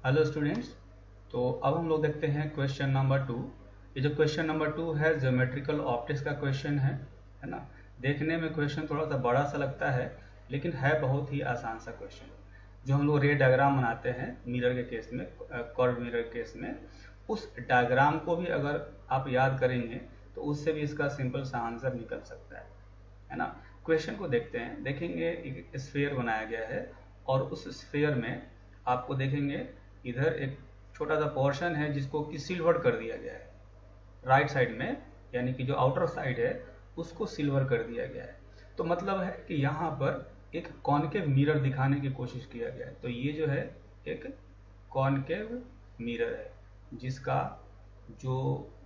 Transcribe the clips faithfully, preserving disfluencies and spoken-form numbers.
Hello students. तो अब हम लोग देखते हैं क्वेश्चन नंबर टू। ये जो क्वेश्चन नंबर टू है ज्योमेट्रिकल ऑप्टिक्स का क्वेश्चन है है ना। देखने में क्वेश्चन थोड़ा सा बड़ा सा लगता है, लेकिन है बहुत ही आसान सा क्वेश्चन। जो हम लोग रे डायग्राम बनाते हैं मिरर के केस में, कर्व मिरर के केस में, उस डायग्राम को भी अगर आप याद करेंगे तो उससे भी इसका सिंपल सा आंसर निकल सकता है है ना। क्वेश्चन को देखते हैं। देखेंगे एक स्फीयर बनाया गया है और उस स्फीयर में आपको देखेंगे इधर एक छोटा सा पोर्शन है जिसको कि सिल्वर कर दिया गया है राइट साइड में, यानी कि जो आउटर साइड है उसको सिल्वर कर दिया गया है। तो मतलब है कि यहाँ पर एक कॉनकेव मिरर दिखाने की कोशिश किया गया है। तो ये जो है एक कॉनकेव मिरर है जिसका जो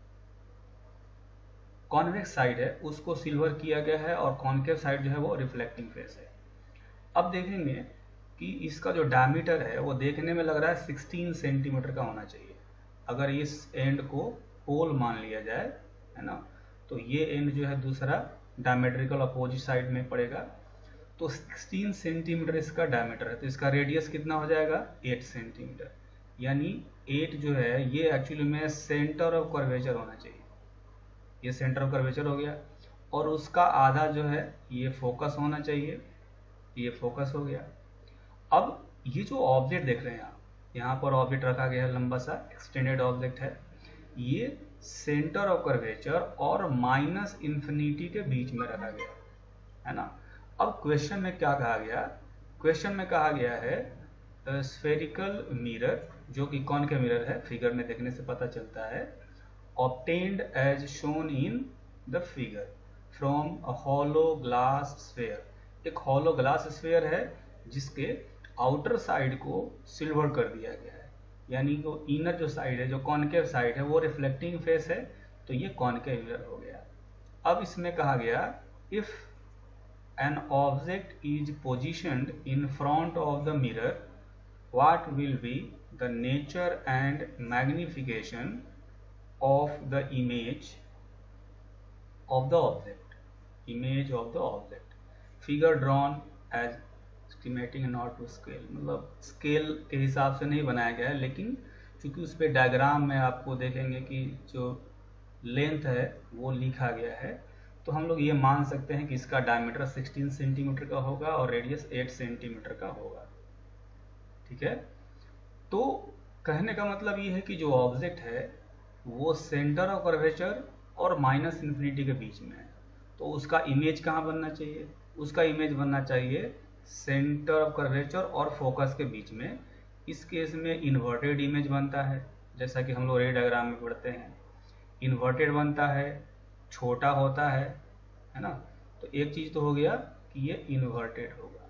कॉन्वेक्स साइड है उसको सिल्वर किया गया है और कॉनकेव साइड जो है वो रिफ्लेक्टिंग फेस है। अब देखेंगे कि इसका जो डायमीटर है वो देखने में लग रहा है सोलह सेंटीमीटर का होना चाहिए। अगर इस एंड को पोल मान लिया जाए है ना, तो ये एंड जो है दूसरा डायमेट्रिकल अपोजिट साइड में पड़ेगा। तो सोलह सेंटीमीटर इसका डायमीटर है, तो इसका रेडियस कितना हो जाएगा आठ सेंटीमीटर। यानी आठ जो है ये एक्चुअली में सेंटर ऑफ कर्वेचर होना चाहिए। ये सेंटर ऑफ कर्वेचर हो गया और उसका आधा जो है ये फोकस होना चाहिए। ये फोकस हो गया। अब ये जो ऑब्जेक्ट देख रहे हैं आप, यहाँ पर ऑब्जेक्ट रखा गया है, लंबा सा एक्सटेंडेड ऑब्जेक्ट है। ये सेंटर ऑफ कर्वेचर और माइनस इंफिनिटी के बीच में रखा गया है ना। अब क्वेश्चन में क्या कहा गया? क्वेश्चन में कहा गया है स्फेरिकल मिरर, जो कि कॉनकेव मिरर है, फिगर में देखने से पता चलता है, obtained as shown in the figure from a hollow glass sphere। एक hollow glass sphere है जिसके आउटर साइड को सिल्वर कर दिया गया है, यानी वो इनर जो साइड है, जो कॉनकेव साइड है, वो रिफ्लेक्टिंग फेस है। तो ये कॉनकेव मिरर हो गया। अब इसमें कहा गया if an object is positioned in front of the mirror what will be the nature and magnification of the image of the object, image of the object, figure drawn as estimating not to scale। मतलब scale के हिसाब से नहीं बनाया गया है, लेकिन चूंकि उस पर डायग्राम में आपको देखेंगे कि जो लेंथ है वो लिखा गया है, तो हम लोग ये मान सकते हैं कि इसका डायमीटर सोलह सेंटीमीटर का होगा और रेडियस आठ सेंटीमीटर का होगा। ठीक है। तो कहने का मतलब ये है कि जो ऑब्जेक्ट है वो सेंटर ऑफ कर्वेचर और माइनस इन्फिनिटी के बीच में है। तो उसका इमेज कहाँ बनना चाहिए? उसका इमेज बनना चाहिए सेंटर ऑफ कर्वेचर और फोकस के बीच में। इस केस में इन्वर्टेड इमेज बनता है, जैसा कि हम लोग रे डायग्राम में पढ़ते हैं। इन्वर्टेड बनता है, छोटा होता है है ना। तो एक चीज तो हो गया कि ये इन्वर्टेड होगा।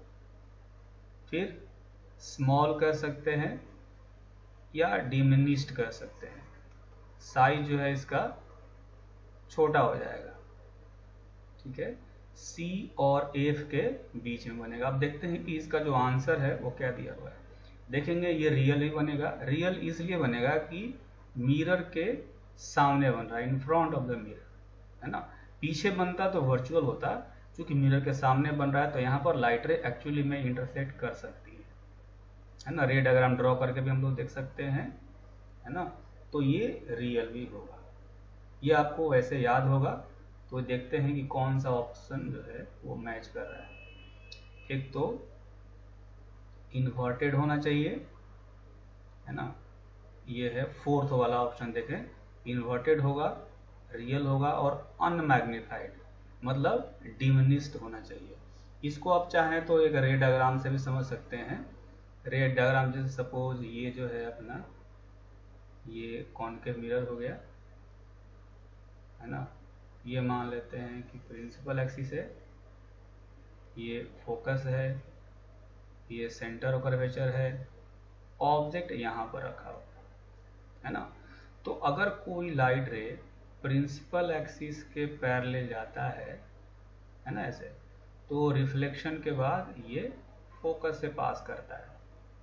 फिर स्मॉल कर सकते हैं या डिमिनिश्ड कर सकते हैं। साइज जो है इसका छोटा हो जाएगा। ठीक है। सी और एफ के बीच में बनेगा। अब देखते हैं कि इसका जो आंसर है वो क्या दिया हुआ है। देखेंगे ये रियल ही बनेगा। रियल इसलिए बनेगा कि मिरर के सामने बन रहा है, in front of the mirror है ना। पीछे बनता तो वर्चुअल होता, क्योंकि मिरर के सामने बन रहा है तो यहाँ पर लाइट रे एक्चुअली में इंटरसेक्ट कर सकती है है ना। रे डायग्राम ड्रॉ करके भी हम लोग देख सकते हैं है ना। तो ये रियल भी होगा। ये आपको वैसे याद होगा। तो देखते हैं कि कौन सा ऑप्शन जो है वो मैच कर रहा है। एक तो इन्वर्टेड होना चाहिए है ना, ये है फोर्थ वाला ऑप्शन। देखें, इन्वर्टेड होगा, रियल होगा और अनमैग्निफाइड मतलब डिमिनिश्ड होना चाहिए। इसको आप चाहें तो एक रे डायग्राम से भी समझ सकते हैं। रे डायग्राम जैसे सपोज ये जो है अपना, ये कॉनकेव मिरर हो गया है ना। ये मान लेते हैं कि प्रिंसिपल एक्सिस है, ये फोकस है, ये सेंटर ऑफ कर्वेचर है, ऑब्जेक्ट यहाँ पर रखा हुआ है ना। तो अगर कोई लाइट रे प्रिंसिपल एक्सिस के पैरेलल जाता है है ना ऐसे, तो रिफ्लेक्शन के बाद ये फोकस से पास करता है।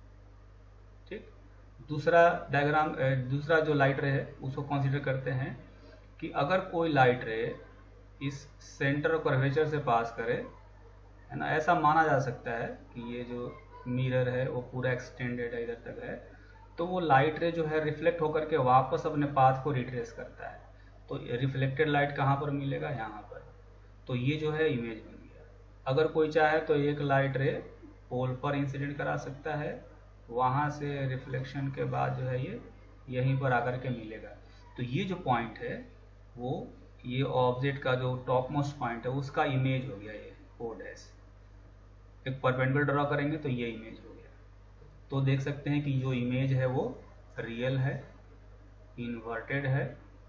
ठीक। दूसरा डायग्राम, दूसरा जो लाइट रे है उसको कंसीडर करते हैं कि अगर कोई लाइट रे इस सेंटर ऑफ कर्वेचर से पास करे है ना, ऐसा माना जा सकता है कि ये जो मिरर है वो पूरा एक्सटेंडेड है, इधर तक है, तो वो लाइट रे जो है रिफ्लेक्ट होकर के वापस अपने पाथ को रिट्रेस करता है। तो रिफ्लेक्टेड लाइट कहाँ पर मिलेगा, यहाँ पर। तो ये जो है इमेज बन गया। अगर कोई चाहे तो एक लाइट रे पोल पर इंसिडेंट करा सकता है, वहाँ से रिफ्लेक्शन के बाद जो है ये यहीं पर आकर के मिलेगा। तो ये जो पॉइंट है वो ये ऑब्जेक्ट का जो टॉप मोस्ट पॉइंट है उसका इमेज हो गया ये ओ डैश। एक परपेंडिकुलर ड्रॉ करेंगे तो ये इमेज हो गया। तो देख सकते हैं कि जो इमेज है वो रियल है, इन्वर्टेड है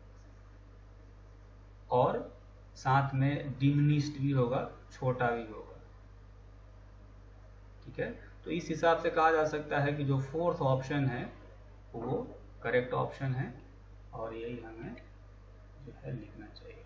और साथ में डिमिनिश्ड भी होगा, छोटा भी होगा। ठीक है, तो इस हिसाब से कहा जा सकता है कि जो फोर्थ ऑप्शन है वो करेक्ट ऑप्शन है और यही हमें जो है लिखना चाहिए।